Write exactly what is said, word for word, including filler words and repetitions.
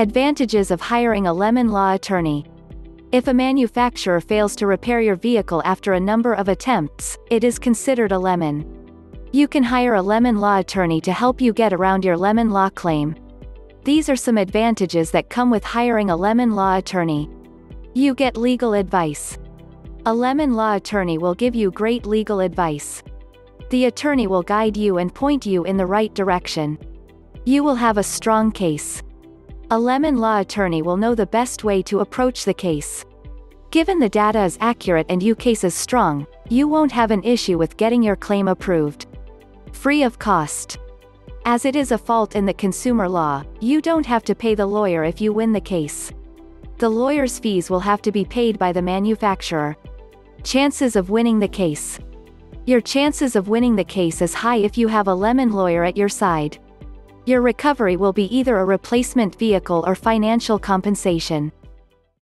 Advantages of hiring a lemon law attorney. If a manufacturer fails to repair your vehicle after a number of attempts, it is considered a lemon. You can hire a lemon law attorney to help you get around your lemon law claim. These are some advantages that come with hiring a lemon law attorney. You get legal advice. A lemon law attorney will give you great legal advice. The attorney will guide you and point you in the right direction. You will have a strong case. A lemon law attorney will know the best way to approach the case. Given the data is accurate and your case is strong, you won't have an issue with getting your claim approved. Free of cost. As it is a fault in the consumer law, you don't have to pay the lawyer if you win the case. The lawyer's fees will have to be paid by the manufacturer. Chances of winning the case. Your chances of winning the case is high if you have a lemon lawyer at your side. Your recovery will be either a replacement vehicle or financial compensation.